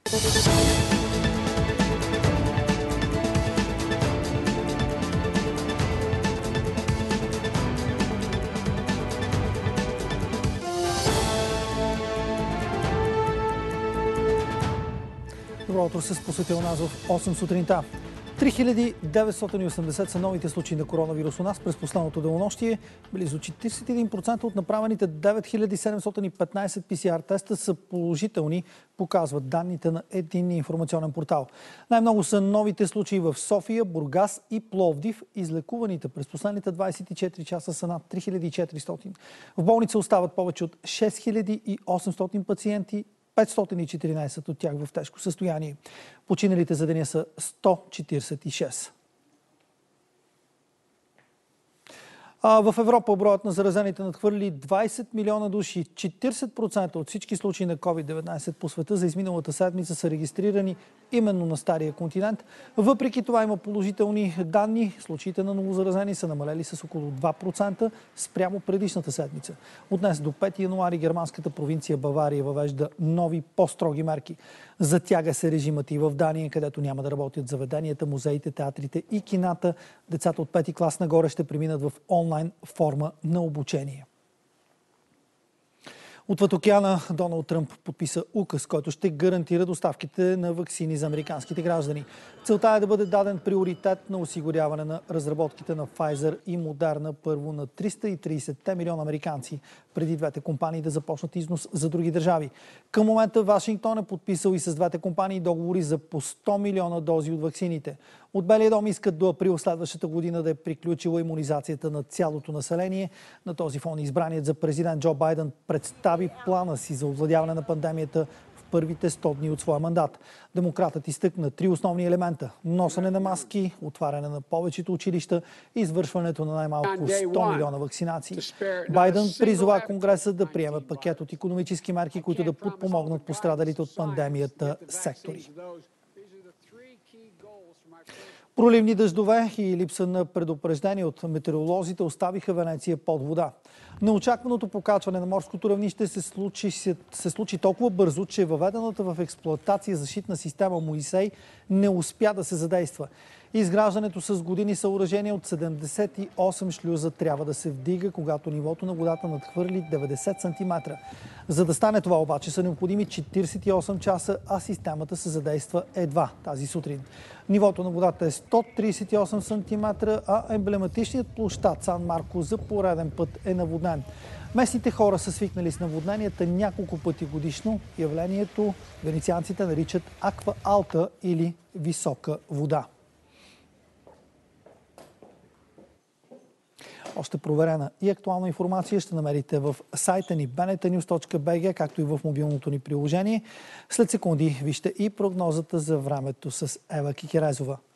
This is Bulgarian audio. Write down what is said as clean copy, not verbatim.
Добро утро, с посетил нас в 8 сутринта. 3980 са новите случаи на коронавирус у нас през последното денонощие. Близо 41% от направените 9715 PCR теста са положителни, показват данните на Единния информационен портал. Най-много са новите случаи в София, Бургас и Пловдив. Излекуваните през последните 24 часа са над 3400. В болница остават повече от 6800 пациенти, 514 от тях в тежко състояние. Починалите за деня са 146. В Европа броят на заразените надхвърли 20 милиона души. 40% от всички случаи на COVID-19 по света за изминалата седмица са регистрирани именно на Стария континент. Въпреки това има положителни данни. Случаите на новозаразени са намалели с около 2% спрямо предишната седмица. От днес до 5 януари германската провинция Бавария въвежда нови по-строги мерки. Затяга се режимът и в Дания, където няма да работят заведенията, музеите, театрите и кината. Децата от 5-ти клас нагоре ще преминат в онлайн форма на обучение. Отвъд океана Доналд Тръмп подписа указ, който ще гарантира доставките на ваксини за американските граждани. Целта е да бъде даден приоритет на осигуряване на разработките на Pfizer и Moderna първо на 330 милиона американци, преди двете компании да започнат износ за други държави. Към момента Вашингтон е подписал и с двете компании договори за по 100 милиона дози от ваксините. От Белия дом искат до април следващата година да е приключила имунизацията на цялото население. На този фон избраният за президент Джо Байден представи плана си за овладяване на пандемията в първите 100 дни от своя мандат. Демократът изтъкна 3 основни елемента: носене на маски, отваряне на повечето училища и извършването на най-малко 100 милиона вакцинации. Байден призова Конгреса да приеме пакет от икономически мерки, които да подпомогнат пострадалите от пандемията сектори. Проливни дъждове и липса на предупреждение от метеоролозите оставиха Венеция под вода. Неочакваното покачване на морското равнище се случи толкова бързо, че въведената в експлоатация защитна система Моисей не успя да се задейства. Изграждането с години съоръжение от 78 шлюза трябва да се вдига, когато нивото на водата надхвърли 90 см. За да стане това обаче са необходими 48 часа, а системата се задейства едва тази сутрин. Нивото на водата е 138 см, а емблематичният площад Сан Марко за пореден път е наводнен. Местните хора са свикнали с наводненията няколко пъти годишно. Явлението венецианците наричат аква алта или висока вода. Още проверена и актуална информация ще намерите в сайта ни bnetnews.bg, както и в мобилното ни приложение. След секунди вижте и прогнозата за времето с Ева Кикерезова.